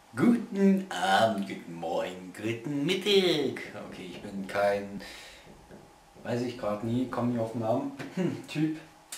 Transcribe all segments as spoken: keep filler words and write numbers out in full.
Guten Abend, guten Morgen, guten Mittag. Okay, ich bin kein, weiß ich gerade nie, komme nicht auf den Namen, hm, Typ.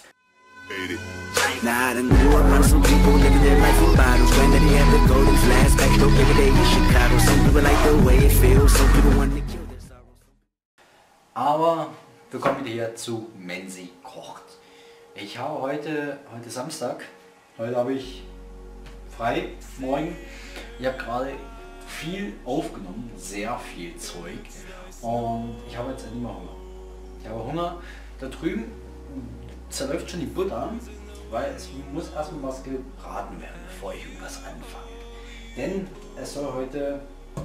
Nah, I done grew up around some people living their life in bottles. Granddaddy had the golden flask, backdoor every day in Chicago. Some people like the way it feels, some people want to kill their sorrows. Aber wir kommen wieder hier zu Menzi kocht. Ich habe heute, heute Samstag, heute habe ich frei, morgen. Ich habe gerade viel aufgenommen, sehr viel Zeug und ich habe jetzt endlich mal Hunger. Ich habe Hunger, da drüben zerläuft schon die Butter, weil es muss erstmal was gebraten werden, bevor ich irgendwas anfange. Denn es soll heute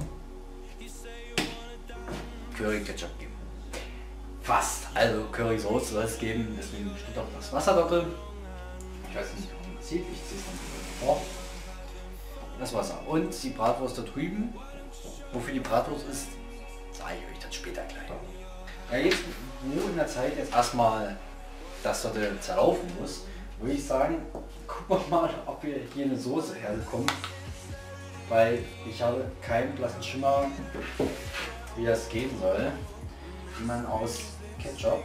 Curry Ketchup geben. Fast, also Curry Soße soll es geben, deswegen steht auch das Wasser da drin. Ich weiß nicht, ob man das sieht, ich ziehe es dann vor. Das Wasser und die Bratwurst da drüben. Wofür die Bratwurst ist, sage ich euch dann später gleich. Ja, jetzt, wo in der Zeit jetzt erstmal das dort zerlaufen muss, würde ich sagen, gucken wir mal, ob wir hier eine Soße herbekommen. Weil ich habe keinen blassen Schimmer, wie das gehen soll. Wie man aus Ketchup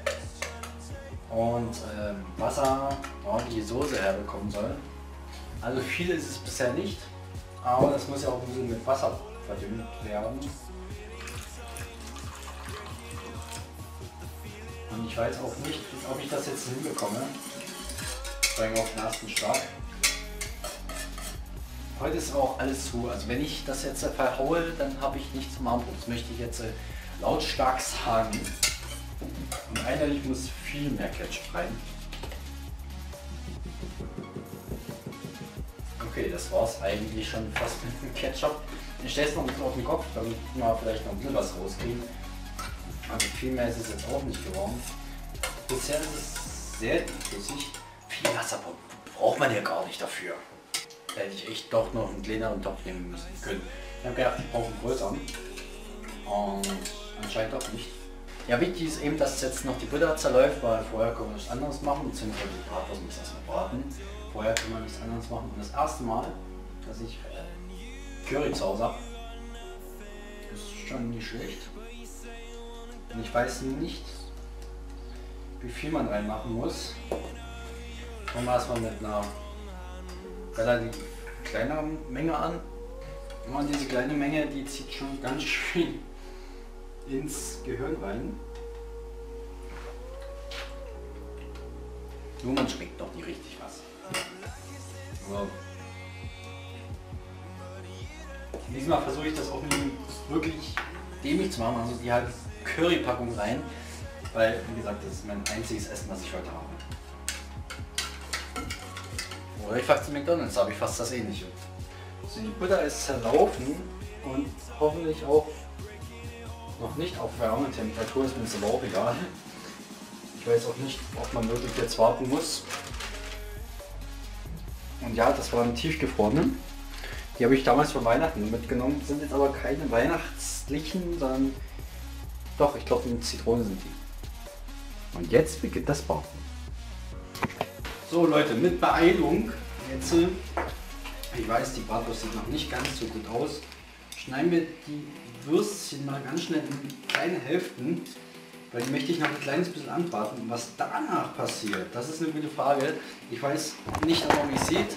und ähm, Wasser ordentliche Soße herbekommen soll. Also viel ist es bisher nicht, aber das muss ja auch ein bisschen mit Wasser verdünnt werden. Und ich weiß auch nicht, ob ich das jetzt hinbekomme. Vor allem auf den ersten Schlag. Heute ist auch alles zu, also wenn ich das jetzt verhaue, dann habe ich nichts zum Armbrot. Das möchte ich jetzt äh, lautstark sagen. Und eindeutig muss viel mehr Ketchup rein. Okay, das war es eigentlich schon fast mit dem Ketchup. Ich stelle es noch ein bisschen auf den Kopf, damit wir vielleicht noch ein bisschen was rauskriegen. Also viel mehr ist es jetzt auch nicht geworden. Bisher ist es sehr flüssig. Viel Wasser braucht man ja gar nicht dafür. Da hätte ich echt doch noch einen kleineren Topf nehmen müssen können. Ich habe gedacht, ich brauche einen größeren. Und anscheinend doch nicht. Ja, wichtig ist eben, dass jetzt noch die Butter zerläuft, weil vorher können wir nichts anderes machen, beziehungsweise die Bratwurst muss erstmal braten. Vorher können wir nichts anderes machen. Und das erste Mal, dass ich Curry zu Hause habe, ist schon nicht schlecht. Und ich weiß nicht, wie viel man reinmachen muss. Fangen wir erstmal mit einer relativ kleineren Menge an. Und diese kleine Menge, die zieht schon ganz schön ins Gehirn rein. Nur man schmeckt noch nicht richtig was. Wow. Diesmal versuche ich das auch nicht wirklich dämlich zu machen, also die halbe Curry-Packung rein, weil wie gesagt, das ist mein einziges Essen, was ich heute habe. Oder ich fahre zu McDonald's, da habe ich fast das ähnliche. Also die Butter ist zerlaufen und hoffentlich auch noch nicht auf Wärmetemperatur, ist mir jetzt aber auch egal. Ich weiß auch nicht, ob man wirklich jetzt warten muss. Und ja, das waren tiefgefrorene. Die habe ich damals für Weihnachten mitgenommen, sind jetzt aber keine weihnachtlichen, sondern doch, ich glaube, mit Zitrone sind die. Und jetzt beginnt das Backen. So Leute, mit Beeilung. Jetzt, ich weiß, die Bratwurst sieht noch nicht ganz so gut aus. Schneiden wir die Würstchen mal ganz schnell in kleine Hälften, weil die möchte ich noch ein kleines bisschen anbraten. Und was danach passiert, das ist eine gute Frage. Ich weiß nicht, ob man mich sieht.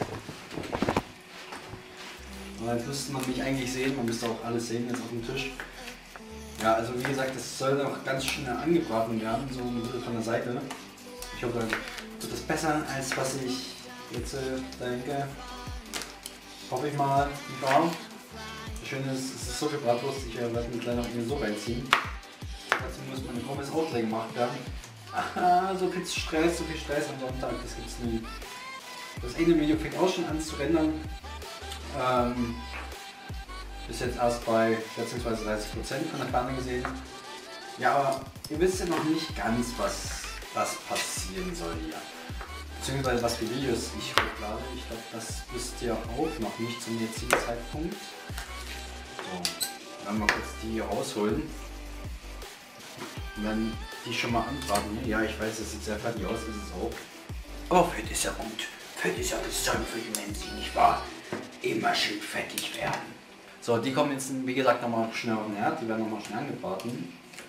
Und jetzt müsste man mich eigentlich sehen, man müsste auch alles sehen jetzt auf dem Tisch. Ja, also wie gesagt, das soll noch ganz schnell angebraten werden, so ein bisschen von der Seite. Ich hoffe, dann wird das besser, als was ich jetzt äh, denke. Hoffe ich mal, nicht wahr? Das Schöne ist, es ist so viel Bratwurst, ich werde einen kleinen so reinziehen. Dazu muss meine Pommes auch gleich gemacht werden. Aha, so viel Stress, so viel Stress am Sonntag, das gibt's nie. Das eine Video fängt auch schon an zu rendern. Ähm, ist jetzt erst bei beziehungsweise dreißig Prozent von der Ferne gesehen. Ja, aber ihr wisst ja noch nicht ganz, was, was passieren soll hier. Beziehungsweise was für Videos ich hochlade. Ich glaube, das wisst ihr auch noch nicht zum jetzigen Zeitpunkt. So, dann mal kurz die hier rausholen. Und dann die schon mal anbraten. Ja, ich weiß, es sieht sehr fertig aus, ist es auch. Aber Fett ist ja gut. Fett ist ja das Zeug für die Menschen, nicht wahr? immer schön fettig werden. So, die kommen jetzt, wie gesagt, nochmal schnell auf den Herd. Die werden nochmal schnell angebraten.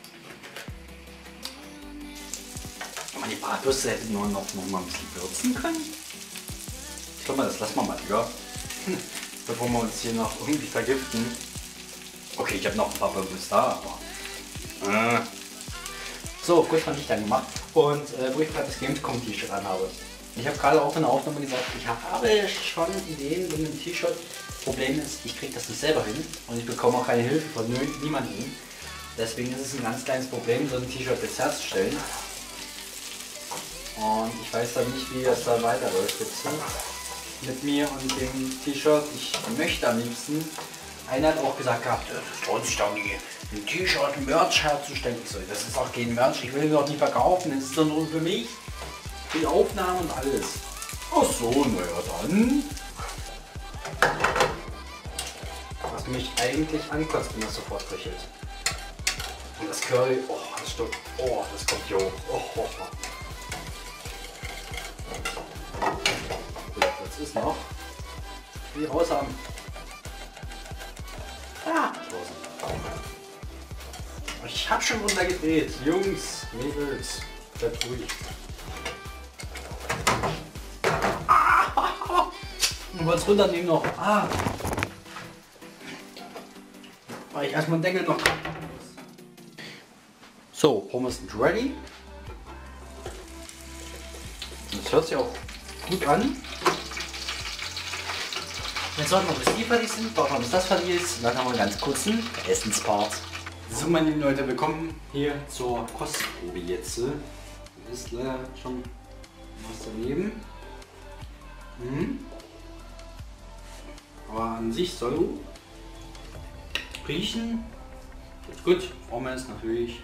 Aber die Bratwürste hätten wir noch, noch mal ein bisschen würzen können. Ich glaube mal, das lassen wir mal lieber. Bevor wir uns hier noch irgendwie vergiften. Okay, ich habe noch ein paar Bubbles da, aber... Äh. So, kurz mal Licht angemacht. Und äh, wo ich gerade das Gamescom-T-Shirt anhabe. Ich habe gerade auch in der Aufnahme gesagt, ich habe schon Ideen mit dem T-Shirt. Problem ist, ich kriege das nicht selber hin und ich bekomme auch keine Hilfe von niemandem. Deswegen ist es ein ganz kleines Problem, so ein T-Shirt jetzt herzustellen. Und ich weiß dann nicht, wie es da weiterläuft jetzt mit mir und dem T-Shirt. Ich möchte am liebsten. Einer hat auch gesagt gehabt, das lohnt sich doch nie, ein T-Shirt, ein Merch herzustellen. Ich so, das ist auch kein Merch, ich will ihn doch nicht verkaufen, das ist doch nur für mich. Die Aufnahmen und alles. Ach so, naja dann. Was mich eigentlich ankotzt, wenn das sofort köchelt. Und das Curry, oh, das stimmt. Oh, das kommt hier hoch. Oh, oh, oh. Das ist noch. Ich will raus haben. Ah, ich hab schon runtergedreht. Jungs, Mädels, bleibt ruhig. Ah, du wolltest runternehmen noch. Ah. Weil ich erstmal den Deckel noch. So, Pommes sind ready. Das hört sich auch gut an. Jetzt sollten wir, bis die fertig sind, warten wir, bis das fertig ist. Und dann haben wir einen ganz kurzen Essenspart. So, meine lieben Leute, willkommen hier zur Kostprobe jetzt. Ist leider schon was daneben. Mhm. Aber an sich soll riechen. Ist gut. Pommes natürlich.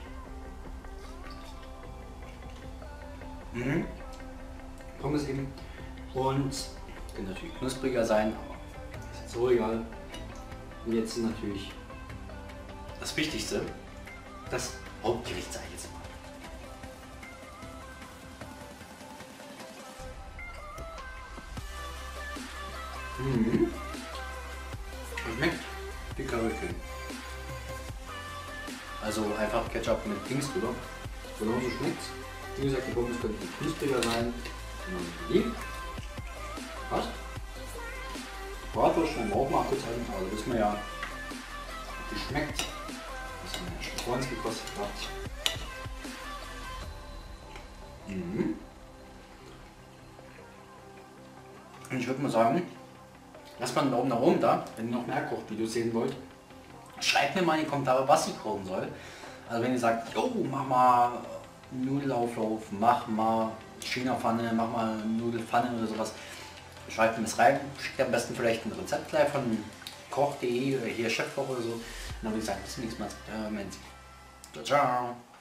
Mhm. Pommes eben. Und kann natürlich knuspriger sein, aber ist jetzt so egal. Und jetzt ist natürlich das Wichtigste, das Hauptgericht, sage ich jetzt mal. Mhm. Das schmeckt wie Currycreme. Also einfach Ketchup mit Dings drüber. Genauso schmeckt's. Wie gesagt, die Pommes könnten knuspriger sein. Die. Passt. Bratwurst schneiden wir auch mal kurz an, aber da wissen wir ja, wie schmeckt. Was haben wir schon vor uns gekostet hat. Mhm. Und ich würde mal sagen, lasst mal einen Daumen nach oben da, wenn ihr noch mehr Kochvideos sehen wollt. Schreibt mir mal in die Kommentare, was ich kochen soll. Also wenn ihr sagt, oh, mach mal Nudelauflauf, mach mal China-Pfanne, mach mal Nudelpfanne oder sowas. Schreibt mir das rein, schickt am besten vielleicht ein Rezept gleich von koch punkt de oder hier Chefkoch oder so. Und dann würde ich sagen, bis zum nächsten Mal. Ciao, ciao.